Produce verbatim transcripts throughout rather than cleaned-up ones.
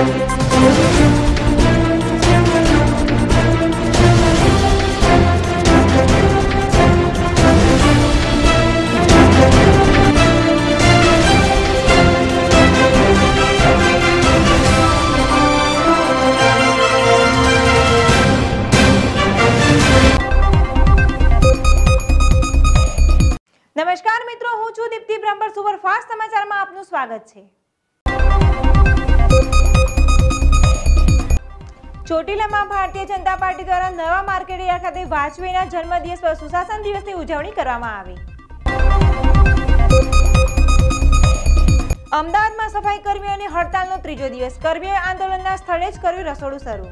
नमस्कार मित्रों, हूँ छू दीप्ति ब्रह्मपुर सुपरफास्ट समाचार में आपનું स्वागत है। ચોટીલામાં ભારતીય જનતા પાર્ટી દ્વારા નવા માર્કેટ યાર્ડ ખાતે વાજપેયીના જન્મદિવસ પર સુશાસન દિવસની ઉજવણી કરવામાં આવી। અમદાવાદમાં સફાઈ કર્મીઓની હડતાલનો ત્રીજો દિવસ, કર્મીઓએ આંદોલનના સ્થળે જ કર્યું રસોડું શરૂ।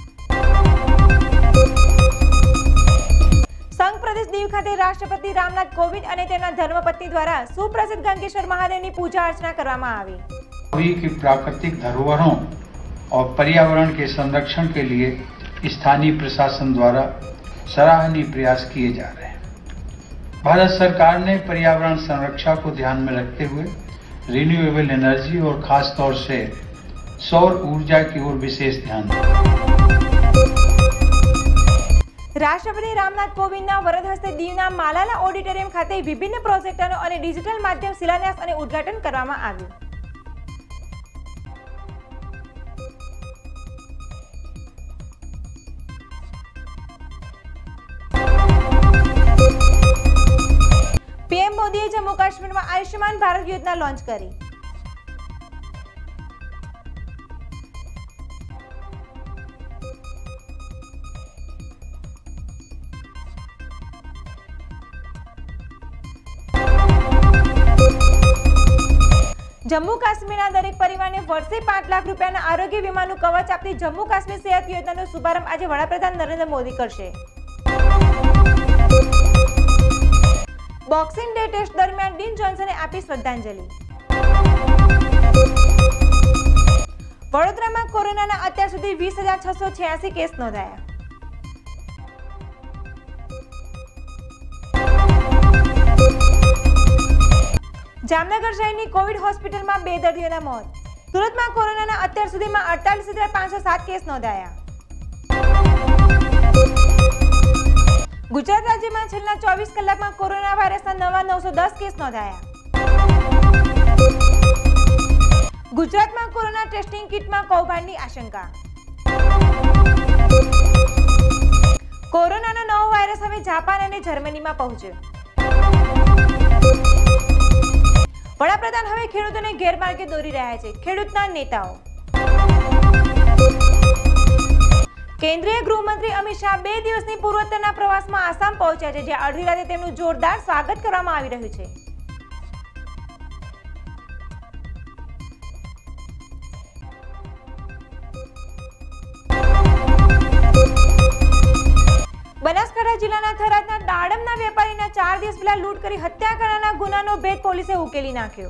संघ प्रदेश दीव खाते राष्ट्रपति रामनाथ कोविंद और तेमना धर्मपत्नी द्वारा सुप्रसिद्ध गंगेश्वर महादेव की पूजा अर्चना करवामां आवी। की प्राकृतिक धरोहरों और पर्यावरण के संरक्षण के लिए स्थानीय प्रशासन द्वारा सराहनीय प्रयास किए जा रहे हैं। भारत सरकार ने पर्यावरण संरक्षण को ध्यान में रखते हुए रिन्यूएबल एनर्जी और खास तौर से सौर ऊर्जा की ओर विशेष ध्यान दिया। राष्ट्रपति रामनाथ कोविंदना वरद हस्ते दीवना मालाला ऑडिटोरियम खाते विभिन्न प्रोजेक्टों और डिजिटल माध्यम शिलान्यास और उद्घाटन करवामां आव्युं। पीएम मोदीए जम्मू काश्मीर में आयुष्मान भारत योजना लॉन्च करी। जम्मू काश्मीर दरेक परिवार ने वर्षे पांच लाख रुपया आरोग्य वीमा कवच आपती जम्मू काश्मीर सेहत योजना शुभारंभ आज वडाप्रधान नरेंद्र मोदी करशे। बॉक्सिंग डे टेस्ट दरमियान डीन जॉन्सने आपी श्रद्धांजलि। वडोदरा में कोरोना अत्यार सुधी वीस हजार छसो छियासी केस नोंधाया। जामनगर शहर की कोविड होस्पिटल में बे दर्दियों मौत। सूरत में कोरोना अत्यार सुधी में अड़तालीस हजार पांच सौ सात केस नोंधाया। गुजरात राज्य में छेल्ला चौबीस कलाक में कोरोना वायरस नवा नौ सौ दस केस नोंधाया। गुजरात में कोरोना टेस्टिंग किट में कौभांड की आशंका। कोरोना नवो वायरस हवे जापान और जर्मनी में पहुंच्यो। वडाप्रधान हवे खेडूतोने गैरमार्गे दौरी रह्या छे, खेडूतना नेताओ। केंद्रीय गृहमंत्री अमित शाह बे दिवसनी पूर्वोत्तરના પ્રવાસમાં આસામ પહોંચ્યા છે, જ્યાં અડધી રાતે તેમનું જોરદાર સ્વાગત કરવામાં આવી રહ્યું છે। બનાસકાંઠા જિલ્લાના થરાદના દાડમના વેપારીના ચાર દિવસ પહેલા લૂંટ કરી હત્યા કરવાના ગુનાનો ભેદ પોલીસે ઉકેલી નાખ્યો।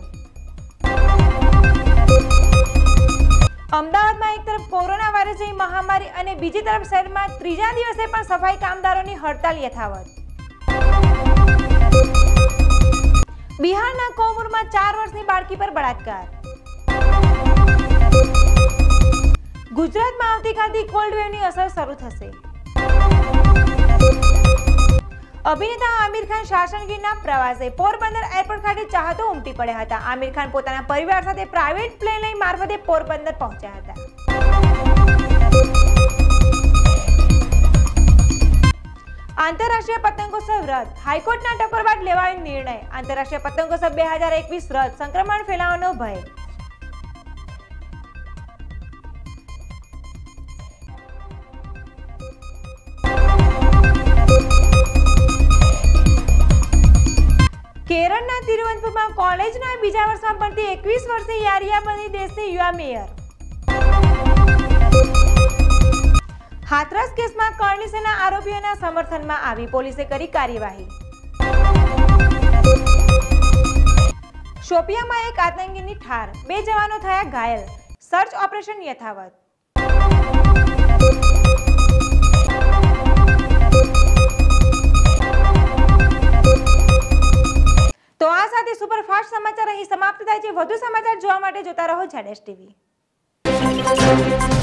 અમદાવાદમાં એક તરફ કોરોના વાયરસ જેવી મહામારી અને બીજી તરફ શહેરમાં ત્રીજા દિવસે પણ સફાઈ કામદારોની હડતાલ યથાવત। બિહારના કોમુરમાં ચાર વર્ષની બાળકી પર બળાત્કાર। ગુજરાતમાં આવતીકાલથી કોલ્ડ વેવની અસર શરૂ થશે। अभिनेता आमिर खान शासनगीरना प्रवासे पोरबंदर एरपोर्ट खाते चाहतो उमटी पड्या हता। आमिर खान पोताना परिवार साथे प्राइवेट प्लेन लई मार्फते पोरबंदर पहोंच्या हता। आंतरराष्ट्रीय पतंगोत्सव रद्द, हाईकोर्टना टकोर बाद लेवायो निर्णय। आंतरराष्ट्रीय पतंगोत्सव दो हज़ार इक्कीस रद्द, संक्रमण फैलावानो भय। केरळना तिरुवनंतपुरमा कॉलेजना बीजा वर्षमां भणती एकवीस वर्षीय यारिया बनी देशनी युवा मेयर। हाथरस केसमां करणी सेना आरोपीओना समर्थનમાં આવી પોલીસે કરી કાર્યવાહી। શોપિયામાં એક આતંકીની ઠાર, બે જવાનો થયા ઘાયલ, સર્ચ ઓપરેશન યથાવત। तो आ साथे सुपरफास्ट समाचार અહીં સમાપ્ત થાય છે। વધુ સમાચાર જોવા માટે જોતા રહો ઝેડ એસ ટીવી। છે।